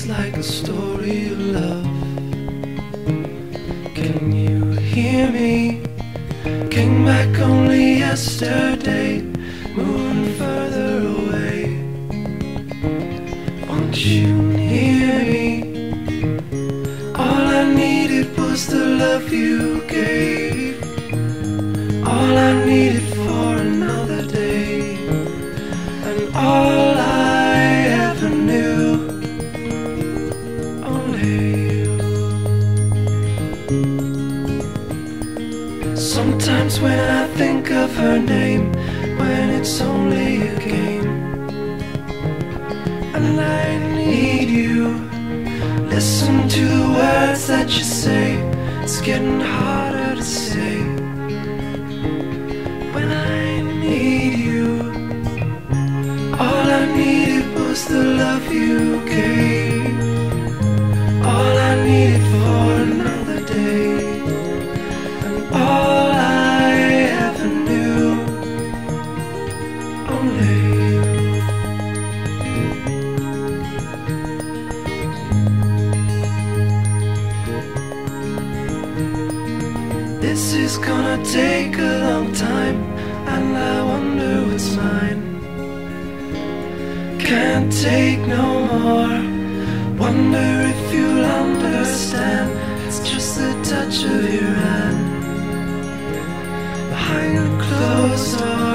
It's like a story of love. Can you hear me? Came back only yesterday, moving further away. Want you near me? All I needed was the love you gave. All I needed for another day, and all I ever knew, only you. Sometimes when I think of her name, when it's only a game, and I need you, listen to the words that you say. It's getting harder to say. When I need you, all I needed was the love you gave. All I needed for another day, and all I ever knew, only you. This is gonna take a long time, and I wonder what's mine. Can't take no more. Wonder if you'll understand. It's just the touch of your hand behind a closed door.